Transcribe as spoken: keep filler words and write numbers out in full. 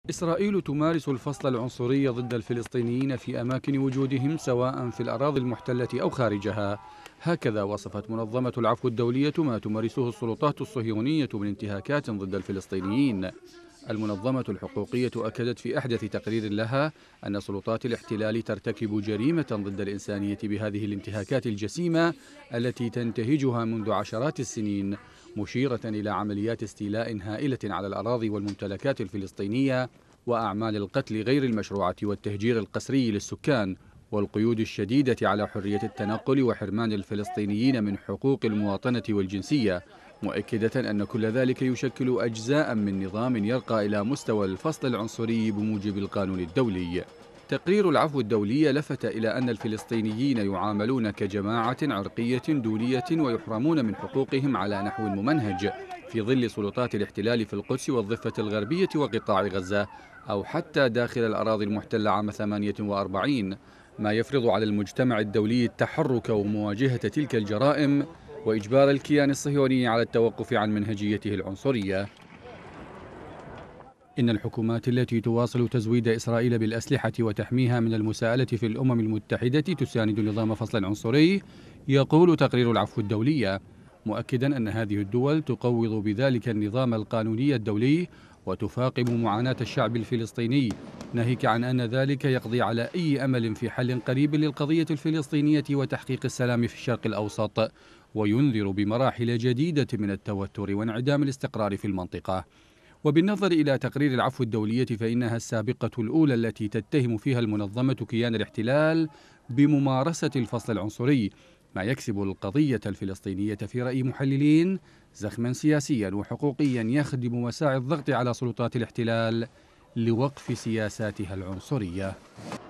إسرائيل تمارس الفصل العنصري ضد الفلسطينيين في أماكن وجودهم سواء في الأراضي المحتلة أو خارجها. هكذا وصفت منظمة العفو الدولية ما تمارسه السلطات الصهيونية من انتهاكات ضد الفلسطينيين. المنظمة الحقوقية أكدت في أحدث تقرير لها أن سلطات الاحتلال ترتكب جريمة ضد الإنسانية بهذه الانتهاكات الجسيمة التي تنتهجها منذ عشرات السنين، مشيرة إلى عمليات استيلاء هائلة على الأراضي والممتلكات الفلسطينية وأعمال القتل غير المشروعة والتهجير القسري للسكان والقيود الشديدة على حرية التنقل وحرمان الفلسطينيين من حقوق المواطنة والجنسية، مؤكدة أن كل ذلك يشكل أجزاء من نظام يرقى إلى مستوى الفصل العنصري بموجب القانون الدولي. تقرير العفو الدولي لفت إلى أن الفلسطينيين يعاملون كجماعة عرقية دولية ويحرمون من حقوقهم على نحو ممنهج في ظل سلطات الاحتلال في القدس والضفة الغربية وقطاع غزة، أو حتى داخل الأراضي المحتلة عام ثمانية وأربعين، ما يفرض على المجتمع الدولي التحرك ومواجهة تلك الجرائم وإجبار الكيان الصهيوني على التوقف عن منهجيته العنصرية. إن الحكومات التي تواصل تزويد إسرائيل بالأسلحة وتحميها من المساءلة في الأمم المتحدة تساند نظام فصل عنصري، يقول تقرير العفو الدولي، مؤكدا أن هذه الدول تقوض بذلك النظام القانوني الدولي وتفاقم معاناة الشعب الفلسطيني، ناهيك عن أن ذلك يقضي على أي أمل في حل قريب للقضية الفلسطينية وتحقيق السلام في الشرق الأوسط، وينذر بمراحل جديدة من التوتر وانعدام الاستقرار في المنطقة. وبالنظر إلى تقرير العفو الدولية فإنها السابقة الأولى التي تتهم فيها المنظمة كيان الاحتلال بممارسة الفصل العنصري، ما يكسب القضية الفلسطينية في رأي محللين زخما سياسيا وحقوقيا يخدم مساعي الضغط على سلطات الاحتلال لوقف سياساتها العنصرية.